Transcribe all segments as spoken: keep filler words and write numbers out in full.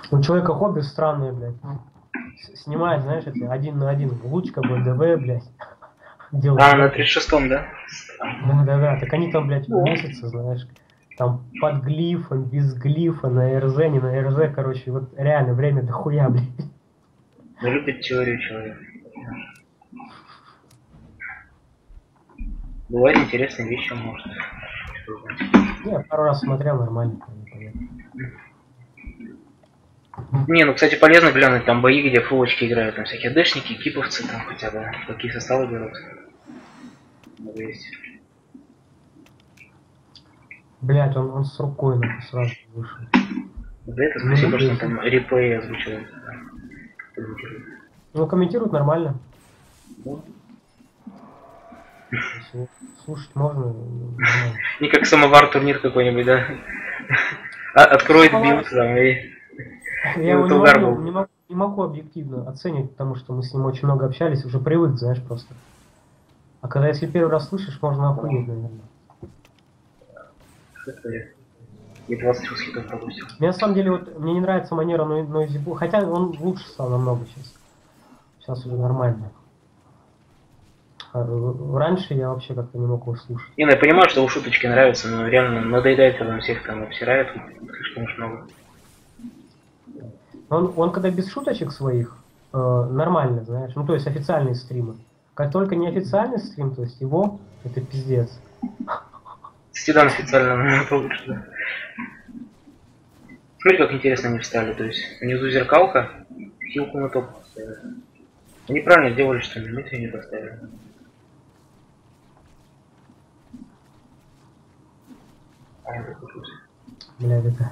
У человека хобби странное, блядь. С- Снимает, знаешь, эти один на один. Лучка, БДВ, блядь. Делать А, на запись. тридцать шестом, да? Да, да, да. Так они там, блядь, О. месяцы, знаешь. Там под глифом, без глифа, на РЗ, не на РЗ, короче, вот реально время дохуя, блядь. Ну, любит теорию человека. Бывают интересные вещи, может. Я пару раз смотрел, нормально, понятно. Не, ну, кстати, полезно глянуть там бои, где фулочки играют, там всякие дэшники, киповцы, там хотя бы, какие составы берут. Много есть. Блядь, он, он с рукой нахуй сразу вышел. Да это Ну, спасибо, что он надеюсь. там реплей озвучивает. Ну, комментируют нормально. Ну, Если слушать можно, нормально. не как самовар турнир какой-нибудь, да? А, откроет Самовар- билд там и... Я его не могу, не, могу, не могу объективно оценить, потому что мы с ним очень много общались, уже привык, знаешь, просто. А когда если первый раз слышишь, можно охуеть, наверное. И двадцать хитов пропустил. Мне на самом деле вот мне не нравится манера Noisy Bull, хотя он лучше стал намного сейчас. Сейчас уже нормально. А раньше я вообще как-то не мог его слушать. Не, ну я понимаю, что у шуточки нравятся, но реально надоедает, когда он всех там обсирает, слишком уж много. Он, он когда без шуточек своих, э, нормально, знаешь, ну то есть официальные стримы. Как только неофициальный стрим, то есть его, это пиздец. Стидан официально на получше, да. Смотри, как интересно они встали, то есть внизу зеркалка, хилку на топ поставили. Они правильно сделали, что Дмитрия не поставили. А, я закрутился. Блядь, это...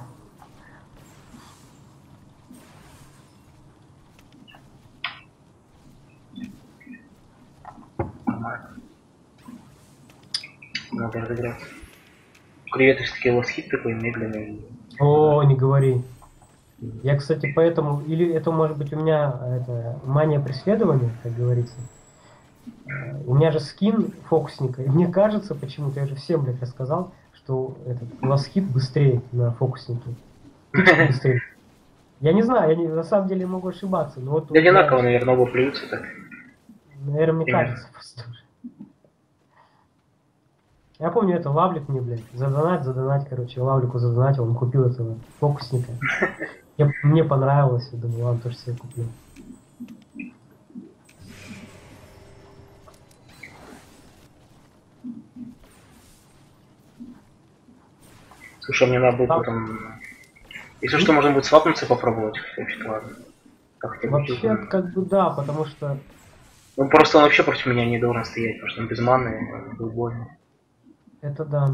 Надо разыграться. Креветы все-таки лосхит такой медленный. О, не говори. Я, кстати, поэтому... Или это может быть у меня это, мания преследования, как говорится. У меня же скин фокусника, и мне кажется, почему-то, я же всем, блядь, рассказал, что этот ласхит быстрее на фокуснике. Быстрее. Я не знаю, я не, на самом деле могу ошибаться, но вот... Да одинаково, наверное, оба плюются так. Наверное, мне Примерно. кажется просто. Я помню, это Лавлик мне, блядь, задонать, задонать, короче, Лавлику задонатил, он купил этого фокусника. Я, мне понравилось, я думаю, ладно, тоже себе куплю. Слушай, мне надо будет Да. потом... Если что, можно будет свапнуться попробовать. Вообще, ладно. Как тебе Вообще, будет? как бы да, потому что... Ну просто он вообще против меня не должен стоять, потому что он без маны, был больно. Это да.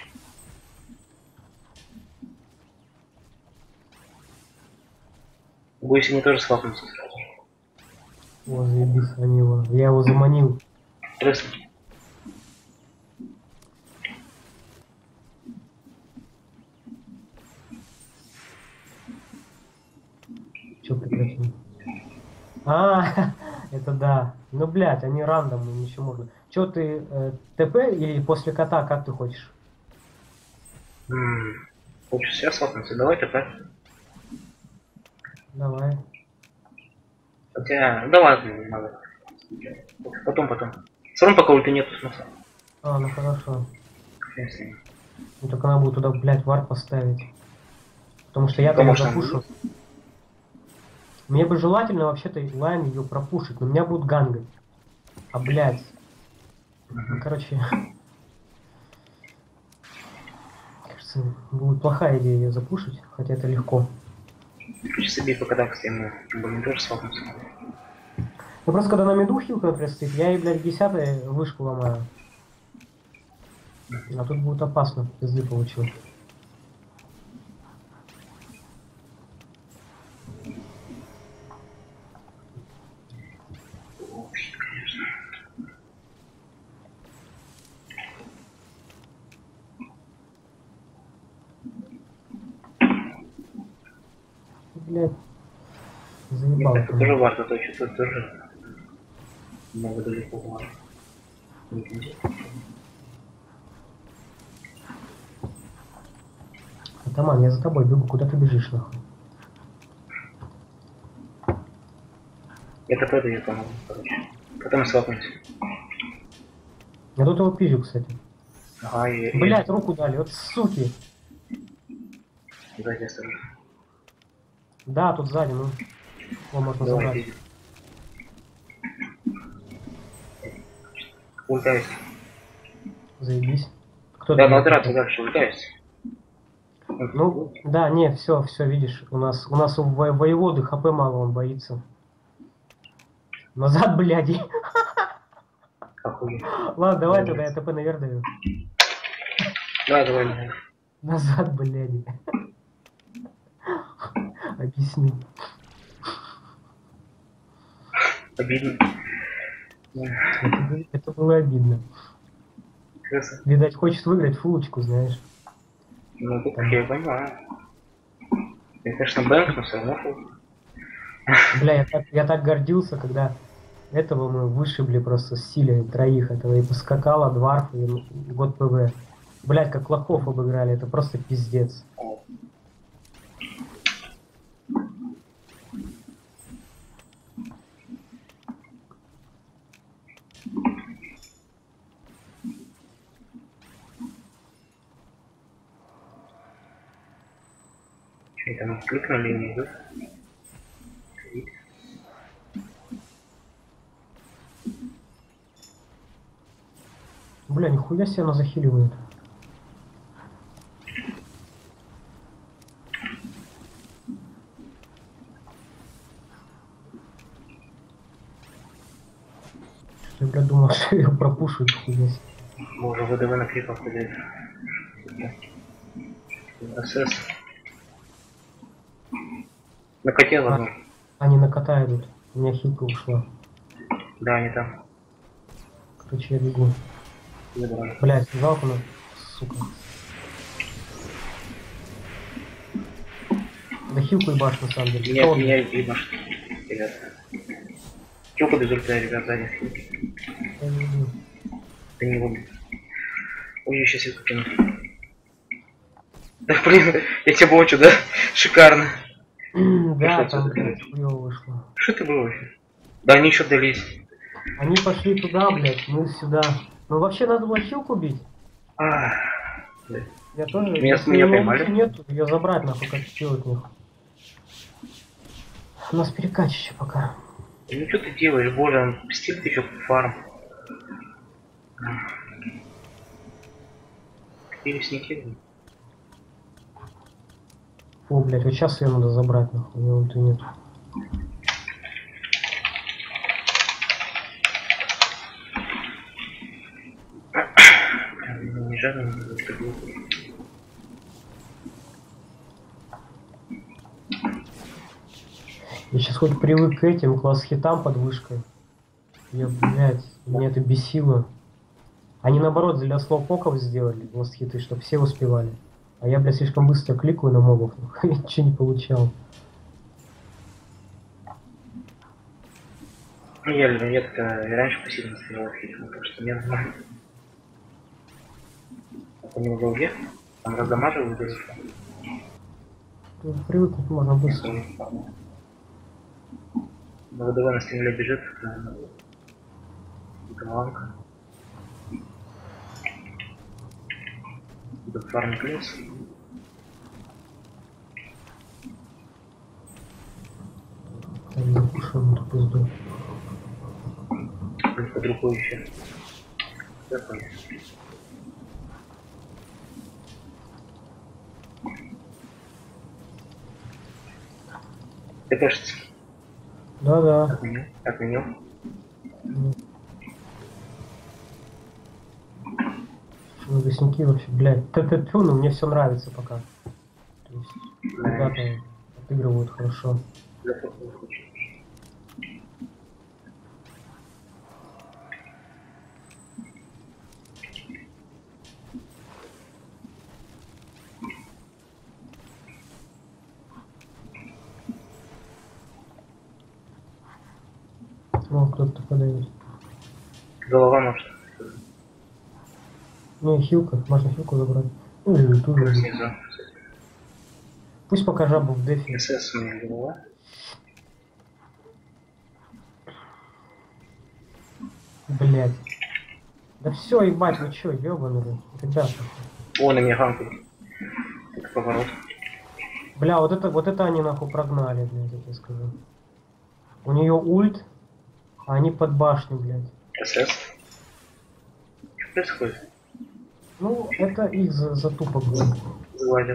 Боюсь, они тоже свапнутся сразу. О, заебись, они его... Я его заманил. Интересно. Че прекратил? А, это да. Ну, блядь, они рандом, ничего можно. Че ты, э, ТП или после кота, как ты хочешь? М-м. Хочешь сейчас свапнуться? Давай ТП. Давай. Хотя, да ладно, не надо. Потом, потом. Все равно пока ульты нету смысла. А, ну хорошо. Хрен с ним. Ну, только надо будет туда, блядь, вар поставить. Потому что я-то Кому ее ж там запушу. Мне бы желательно вообще-то лайн ее пропушить, но меня будут гангать. А, блядь. Ну, короче... Кажется, будет плохая идея ее запушить, хотя это легко. Сейчас себе пока так с тем, блин, тоже свапнуться. Ну просто когда на меду хилка, например, стоит, я ей, блядь, десятой вышку ломаю. А тут будет опасно, пизды получил. Блядь. Заебал. Нет, это тоже варто, то что-то тоже много далеко варто. Атаман, я за тобой бегу, куда ты бежишь, нахуй? Я ТП даю, по-моему, короче. Потом свапнуть. Я тут его пизжу, кстати. Ага, и... Блять, руку дали, вот суки. Сзади осторожно. Да, тут сзади, ну. Его можно Давай, забрать. иди. Улетаюсь. Заебись. Кто Да, там? надо драться дальше, улетаюсь. Ну, да, не, все, все, видишь, у нас, у нас у во- воеводы хп мало, он боится. Назад, бляди. Охуеть. Ладно, давай тогда я ТП наверх даю. Да, давай, давай. Назад, бляди. Объясни. Обидно. Это, было- это было обидно. Крыса. Видать, хочет выиграть фулочку, знаешь. Ну, тут я понимаю. Я, конечно, бэнк, но все равно фул. Бля, я так, я так гордился, когда этого мы вышибли просто с силой троих. Этого и поскакала, Дварф, и год ПВ. Блять, как лохов обыграли, это просто пиздец. Что там, кликнули и не идут? Бля, нихуя себе она захиливает. Я, бля, думал, что я пропушу хуя себе. Мы уже ВДВ на крипах ходили. СС. На коте ладно. Они на кота идут. У меня хилка ушла. Да, они там. Короче, я бегу. Забрали. Блять, жалко, ну, сука. Да хилку и баш, на самом деле. Нет, Кто меня ебашь, ребят. Чё без ульта, ребят, сзади. Я не иду. Ты не убил. Ой, я сейчас его кину. Да, блин, я тебя блочу, да? Шикарно. Да, Что там, это блядь, хуёво вышло. Что это было вообще? Да они еще дались. Они пошли туда, блядь, мы сюда. Ну вообще надо было хилку бить. Ах, блядь. Я тоже. Меня- если меня у меня поймали? ничего нет, ее забрать нахуй, как сделать них. У нас перекачище пока. Ну что ты делаешь, боже, он стиль ты еще фарм. Пересники. О, блядь, вот сейчас ее надо забрать нахуй, у него ульты нет. Не жадно, не так глупо. Я сейчас хоть привык к этим класс-хитам под вышкой. Я, блядь, меня это бесило. Они наоборот для слоупоков сделали класс-хиты, чтобы все успевали. А я, блядь, слишком быстро кликаю на мобов, ничего не получал. Ну я, я как-то раньше посильно стрелял в фильм, потому что мне нормально. А по нему в долге? Там раздамаживают или что? Ну, привыкнуть можно быстро. На ВДВ на стене бежит голландка. Идут фарм плюс. Я запушил эту пизду. Под рукой еще. Такой. Ты кажется. Да-да. Отменил. Отменил. Весники вообще, блядь. Т-т-тю, но мне все нравится пока. То есть, ребята отыгрывают хорошо. Ну, кто-то подает. Голова может. Не, хилка, можно хилку забрать. Ну, или ульту забрать. Снизу. Пусть пока жабу в дефе. СС у меня голова. Блять. Да все, ебать, вы чё, ёбаный, ребята. О, на меня ганку. Это поворот. Бля, вот это, вот это они нахуй прогнали, блядь, я тебе скажу. У нее ульт, а они под башню, блядь. СС. Что происходит? Ну, это их за- затупок был. Сгладил.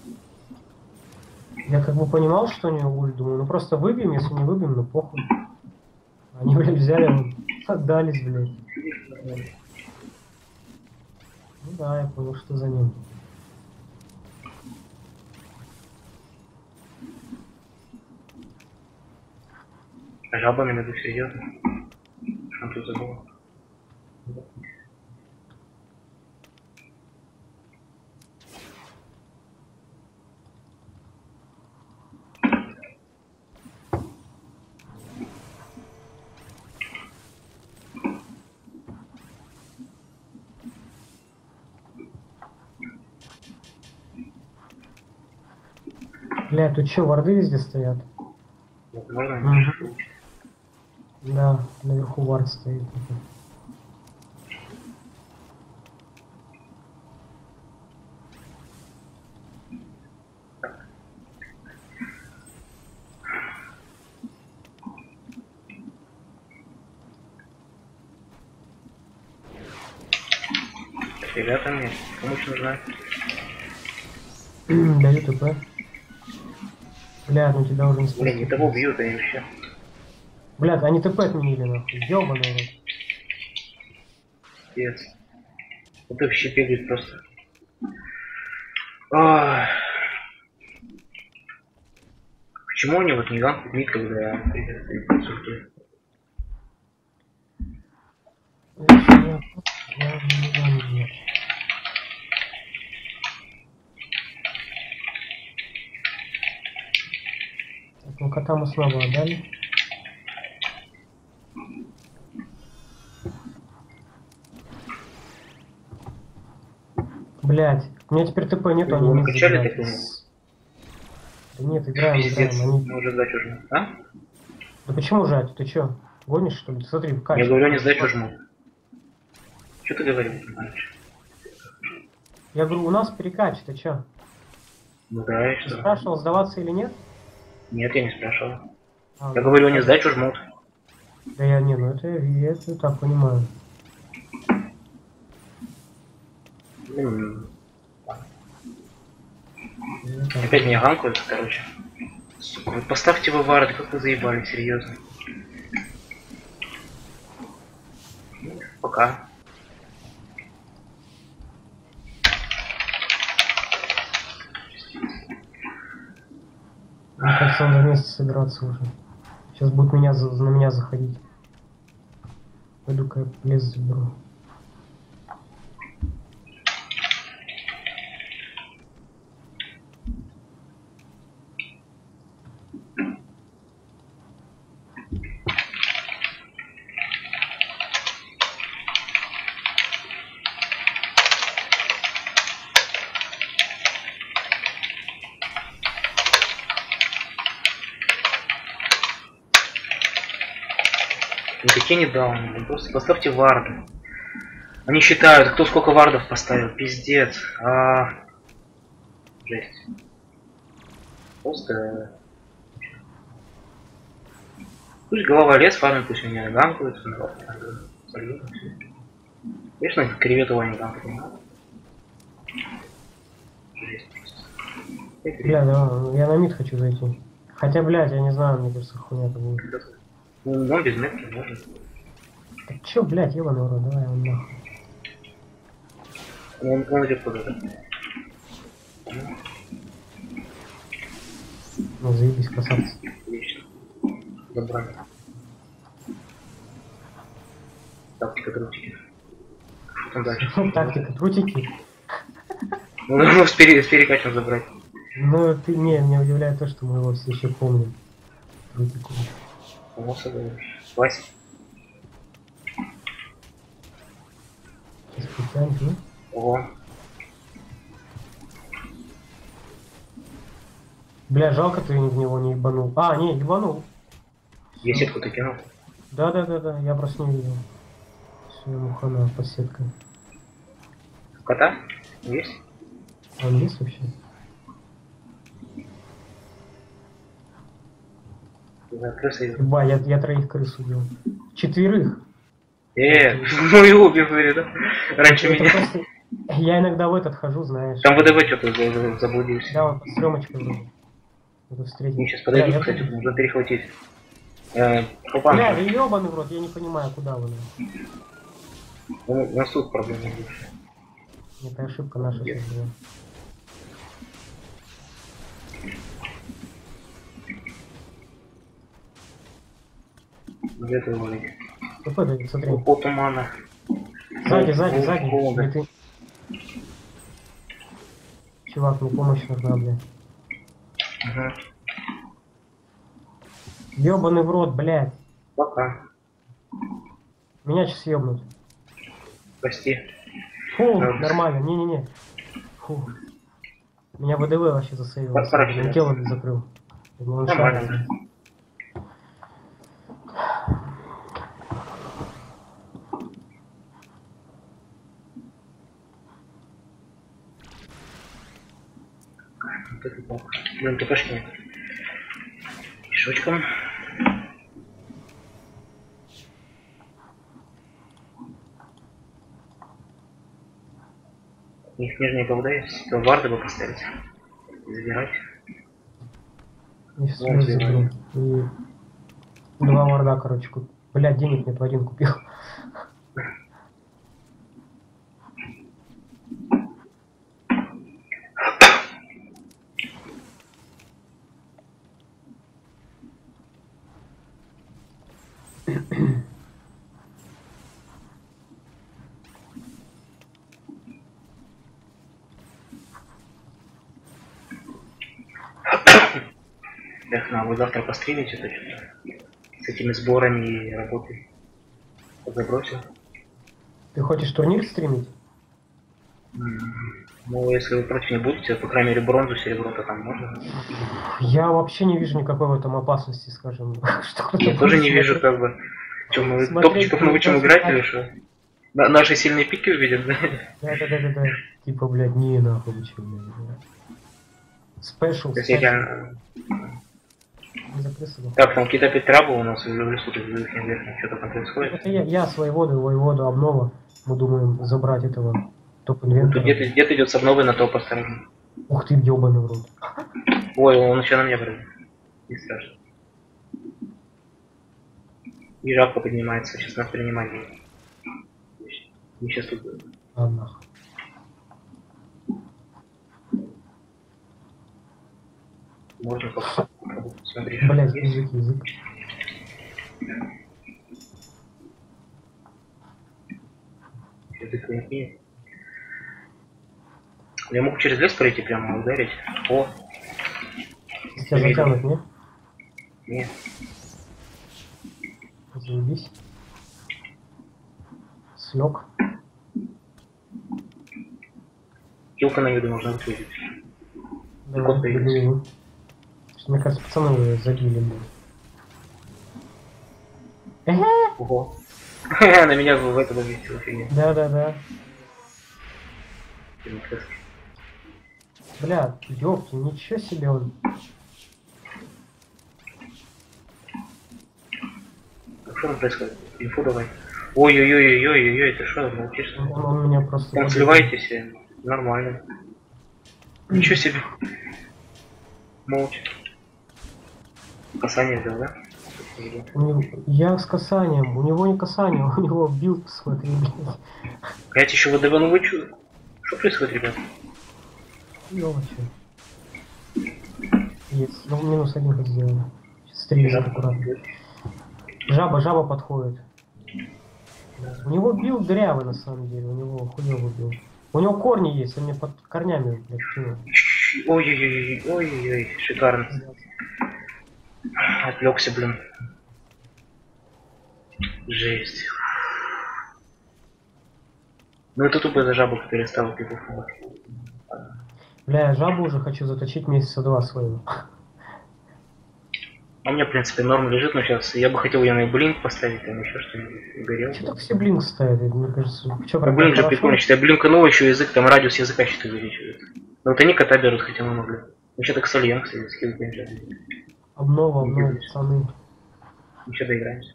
Я как бы понимал, что у нее ульт, думаю, ну просто выбьем, если не выбьем, ну похуй. Они, блядь, взяли, отдались, блядь. Ну да, я понял, что за ним. Жаба на меня серьезно. Что тут забыл? Бля, тут что, варды везде стоят? Можно? Мгм. Да, наверху вард стоит. Ребята мне помощь нужна. Даю ТП. Бля, ну тебя уже не спасти. Блин, не того бьют они вообще. Блядь, они ТП отменили, нахуй. Ёбаный рот. Пиздец. Вот вообще бегает просто. Ах. Почему они вот не ганкают мид, когда я консультую? Я- я не знаю, нет. Так, ну кота мы снова отдали. Блять, у меня теперь ТП нету, они Вы не накачали, забирают. так думаю? Да нет, играем, Пиздец, играем. Они... мы уже сдачу жмут. А? Да почему жать? Ты чё? Гонишь, что ли? Ты смотри, в Я качестве. говорю, они сдачу жмут. Что ты говорил, раньше? Я говорю, у нас перекач, ты чё? Ну да, и Ты что? спрашивал, сдаваться или нет? Нет, я не спрашивал. А, Я ну, говорю, они сдачу жмут. Да я не, ну это я, я это так понимаю. М, Я так- Опять меня ганкают, короче. Сука, вы поставьте вы варды, как вы заебали, серьезно. Ну, пока. Мне кажется, надо вместе собираться уже. Сейчас будет меня за- на меня заходить. Пойду-ка я лес заберу. Никакие не дауны, просто поставьте варды. Они считают, кто сколько вардов поставил. Пиздец. А... Жесть. Просто... Пусть голова лес фармит, пусть меня ганкуют. Конечно, кревету они ганкать не надо. Жесть просто. Бля, да, я на мид хочу зайти. Хотя, блядь, я не знаю, мне кажется, хуйня это будет. Ну, он без метки можно. Так чё, блядь, ебаный урод, давай он нахуй. Он, он идет куда-то. Ну, заебись, красавцы. Отлично. Забрали. Тактика трутики. Что там дальше? Тактика, трутики. Ну, ну, с, пере, с перекачем забрать. Ну, ты, не, меня удивляет то, что мы его все еще помним. Трутику. Само собой. Вася. Сейчас притянем, ну. Ого. Бля, жалко ты в него не ебанул. А, не, ебанул. Я сетку-то кинул. Да-да-да-да, я просто не видел. Все, ему хана под сеткой. Кота? Есть? Он есть вообще? Да, крыса идет. Ба, я, я троих крыс убил. Четверых. Э, ну и убил, да? Раньше Это меня. просто... Я иногда в этот хожу, знаешь. Там ВДВ что-то заблудился. Да, вот под стремочкой вроде. Буду встретить. Мы сейчас Бля, подойдем, я кстати, тоже- нужно перехватить. Э, Хопан, Бля, вы ебаный в рот, я не понимаю, куда вы. ну, у нас тут проблемы больше. Это ошибка наша. Нет. сейчас была. Где ты его? Какой ты, смотри. По тумана. Сзади, сзади, О, сзади. холода. Или ты... Чувак, мне помощь нужна, бля. Ага. Ёбаный в рот, блядь. Пока. Меня сейчас ёбнут. Прости. Фу, Да. нормально, не-не-не. Фу. Меня ВДВ вообще засейвил. Пора- пора Он кидаться. тело не закрыл. Он Нормально. шарит. Вот это плохо. Блин, ТПшки нет. Пешочком. У них нижние голда есть. То варды бы поставить. Забирать. И все Вон заберу. И два варда, короче, куп... Блядь, денег нет, в один купил. Эх, надо завтра пострелить это что-то. С этими сборами и работой. Забросил. Ты хочешь турнир стримить? М, Ну, если вы против не будете, по крайней мере, бронзу, серебро, то там можно. Я вообще не вижу никакой в этом опасности, скажем. Что кто-то Я будет тоже не вижу, смотреть. как бы. Че, мы Смотреть топчиков научим передачу играть так. или что? На- наши сильные пики увидят, да? Да-да-да-да-да. Типа, блядь, не нахуй ничего, блядь. Спешл, То есть я спешл. реально... Не закрыться, да. Так, там какие-то опять трабы у нас в лесу, тут в верхнем верхнем, что-то там происходит. Это я, я с воеводу, воеводу обнова. Мы думаем забрать этого топ Тут инвентора. где-то где идет с обновой на топ осторожно. Ух ты, ёбаный в рот. Ой, он еще на меня прыгает. Не страшно. И жабка поднимается, сейчас нас принимать будет. Мы сейчас тут будем. А нахуй. Можно попробовать. Смотри, Блядь, есть? язык, язык. Язык не имеет. Я могу через лес пройти прямо ударить. О, Тебя затянут, не? нет. Заебись. Слег. Килка на виду нужно выключить. Давай, Вот появился. бегу его. Что, мне кажется, пацаны уже забили, блядь. Эхе. Ого. На меня в это вывесила фигня. Да-да-да. Бля, ёпки, ничего себе он. Что там происходит? Инфу давай. Ой-ой-ой-ой-ой-ой, ты что, молчишь? Он, он меня просто... Там сливаетесь, и нормально. Ничего себе. Молча. Касание взял, да? У него... Я с касанием, у него не касание, у него билд, посмотри, блядь. Опять еще ВДВ, ну вы чё? Что происходит, ребят? Ёлочи. Есть, ну минус один хоть сделали. Сейчас стрелять аккуратно. Жаба, жаба подходит. У него билд дырявый на самом деле, у него хуёвый билд. У него корни есть, он мне под корнями, блядь, кинул. Ой-ой-ой, ой-ой-ой, шикарно. Отвлекся, блин. Жесть. Ну это тупо за жабу, которая стала пивухом. Бля, я жабу уже хочу заточить месяца два своего. А у меня, в принципе, норм лежит, но сейчас я бы хотел ее на блинк поставить, там еще что-нибудь горел. Что так все блинк ставят? Мне кажется, что Ну, прям блинк же хорошо? прикольно, считай, блинка новый еще язык, там радиус языка что-то увеличивает. Но вот они кота берут, хотя мы могли. Ну что так сольем, кстати, скилл блинк. Обнова, обнова, пацаны. Еще доиграемся.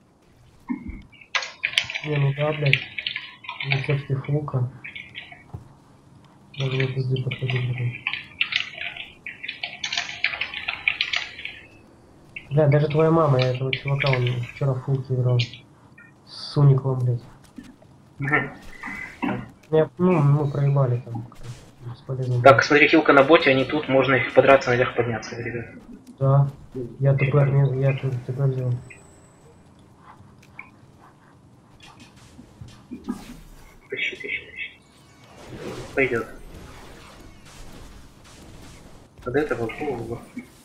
Не, ну да, блядь. Ну все-таки флука. Даже вот пизды подходить, блядь. Бля, даже твоя мама, я этого чувака, он вчера в фулке играл. С Униклом, блядь. Я, ну, мы проебали там. Бесполезно. Так, смотри, хилка на боте, они тут, можно их подраться наверх подняться, ребят. Да. Я ТП, я тут ТП взял. Тащи, тащи, тащи. Пойдет. Под этого голову.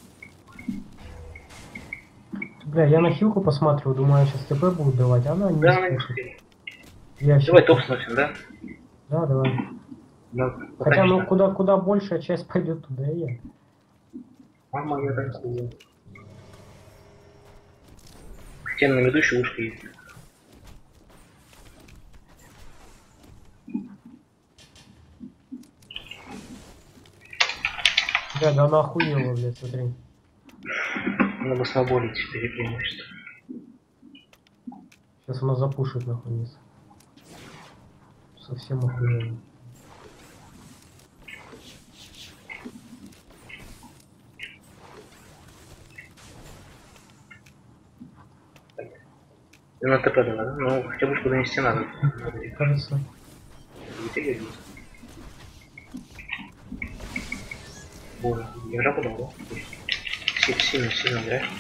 Бля, я на хилку посматриваю, думаю, сейчас ТП будут давать, а она не Да, она не спешит. успеет. Я Давай щас- топ сносим, да? Да, давай. Ну, Хотя, ну, конечно. куда, куда большая часть пойдет, туда и я. Мама, я так сказал. Хотя на миду еще ушко есть. Бля, да она охуела, блядь, смотри. Надо свободить теперь преимущество. Сейчас она запушит нахуй вниз. Совсем охуела. И на ТП давай, да? Ну, хотя бы что донести надо. Кажется. Вытягивай. Боже, я жабу дал, да? Сильно, сильно, сильно играешь.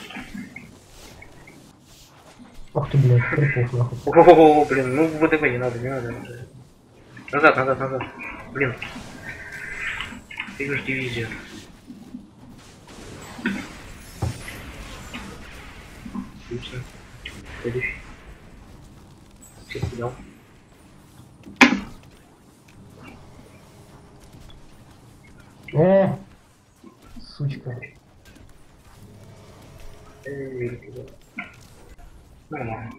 Ох ты, блядь, припух нахуй. О, блин, ну в ВДВ не надо, не надо. Назад, назад, назад. Блин. Ты идешь дивизию. Отлично. Следующий. Всех взял. Э, сучка. Эй, нормально.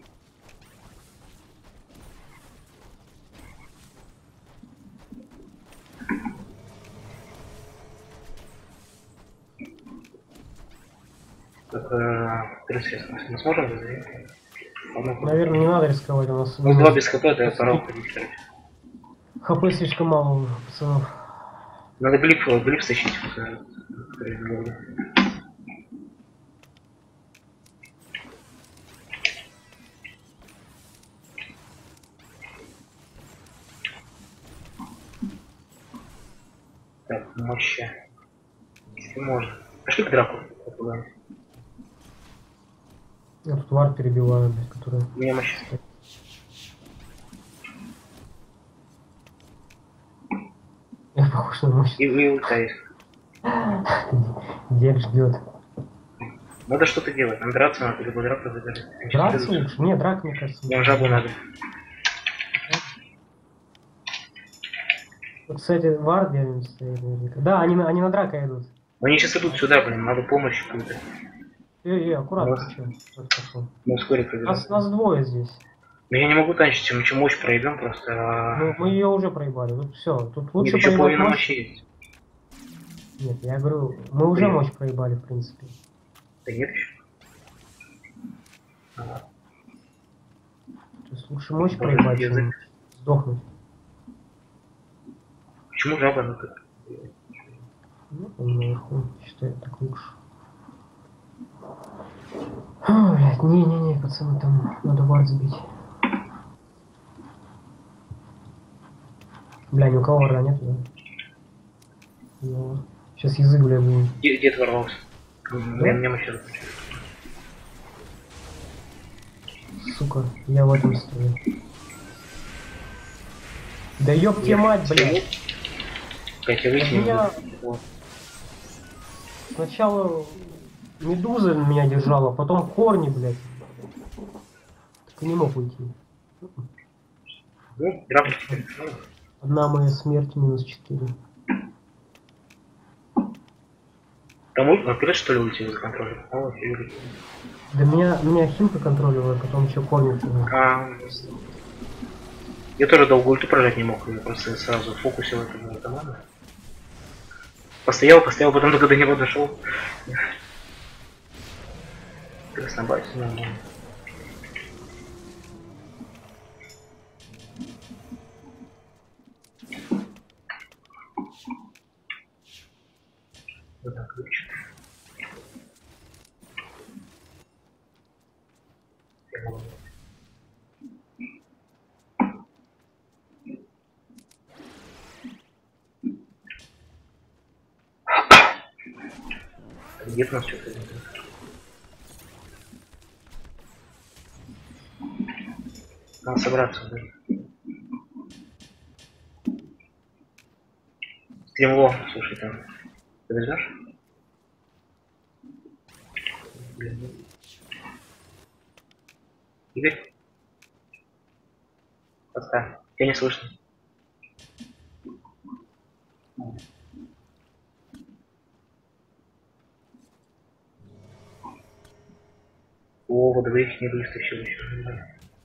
Так, э, тридцать мы сможем разделить? Наверное, не надо рисковать, у нас... Ну, два без хп, да, я пора уходить, короче. ХП слишком мало, пацанов. Надо глиф, глиф стащить. э, Так, мощи. Если можно. Пошли к драку. попугаем. Я тут вар перебиваю, блядь, который... У меня мощи. Я похож на мощь. И, и ульта есть. Дед ждет. Надо что-то делать. Нам драться надо, либо драку забирать. Драться лучше? Не, драк, мне кажется. Нам жабу надо. Вот, кстати, вар где-нибудь стоит наверняка. Да, они, на- они на драка идут. Но они сейчас идут сюда, блин, надо помощь какую-то. Э, э, аккуратно, Вот. ты чё? Вот пошел. Мы вскоре пробежим. Нас, нас двое здесь. Но я не могу танчить, мы еще мощь проебем просто. а- Ну, мы ее уже проебали. Тут все. Тут Нет, лучше еще проебать половина мощь. мощи есть. Нет, я говорю, мы уже Блин. мощь проебали, в принципе. Да нет еще. Ага. То есть лучше мощь Боже, проебать, чем язык. сдохнуть. Почему жаба ну так? Ну, он наверху, считаю, так лучше. О, блядь, не-не-не, пацаны, там надо вар сбить. Бля, ни у кого варда нет, да? Ну, сейчас язык, бля, будет. Где, где ты ворвался? Мне, мне мощи закончилась. Сука, я в этом стою. Да ёб тебе мать, блядь. Катя, От выкинь. меня Вот. сначала медуза меня держала, потом корни, блядь. Так и не мог уйти. Ну, драку теперь. Ну, Одна моя смерть минус четыре. Там ульт наперед, что ли, улетел из контроля? А вот, и улетел. Да меня, меня Химка контролила, потом еще конец. А, я тоже долго ульту прожать не мог, я просто сразу фокусил это на команду. Постоял, постоял, потом только до него дошел. Краснобайс, нормально. Вот так, ключ. Где у нас что-то идет? Надо собраться, да? Стремло, слушай, там. Ты возьмешь? Блин. Игорь? Поставь. Тебя не слышно. О, вот двоих не выстащил еще.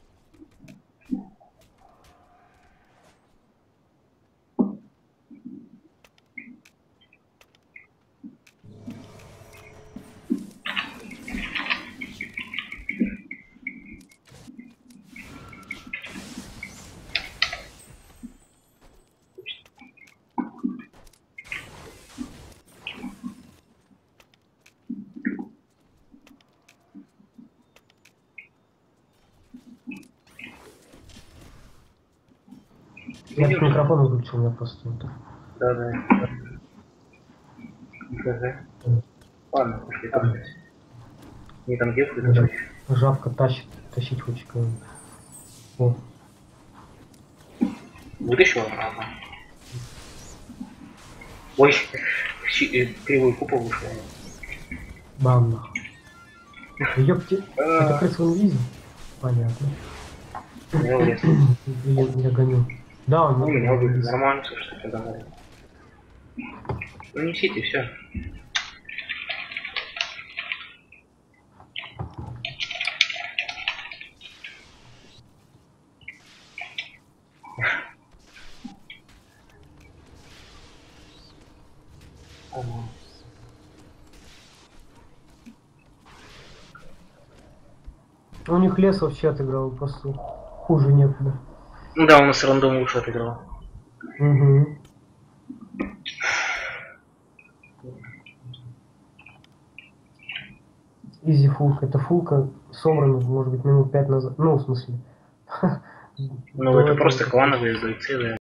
Я тут микрофон выключил, я просто... Да, да. ГГ. Ладно, пошли там. Не там где Жаб, жабка тащит, тащить хочет. О. Вытащил? Ага. Ой, кривой купол вышел. Бам нахуй. Ёпти, это крыса в инвизе? Понятно. Я влез. Я, я гоню. Да, он Ну, не меня выглядит нормально, слушай, тогда надо. Ну, несите, все. У них лес вообще отыграл, просто хуже некуда. Ну да, у нас рандом лучше отыграл. Угу. Изи фулка. Это фулка собрана, может быть, минут пять назад. Ну, в смысле. Ну, это просто клановые бойцы, да.